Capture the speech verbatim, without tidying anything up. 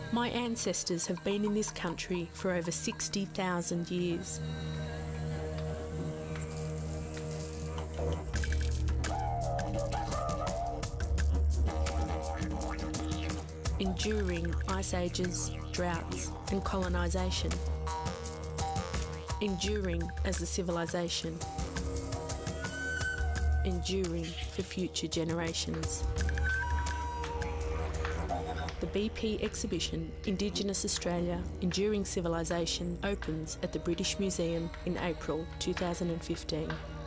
My ancestors have been in this country for over sixty thousand years. Enduring ice ages, droughts and colonisation. Enduring as a civilisation. Enduring for future generations. The B P exhibition, Indigenous Australia, Enduring Civilisation, opens at the British Museum in April two thousand fifteen.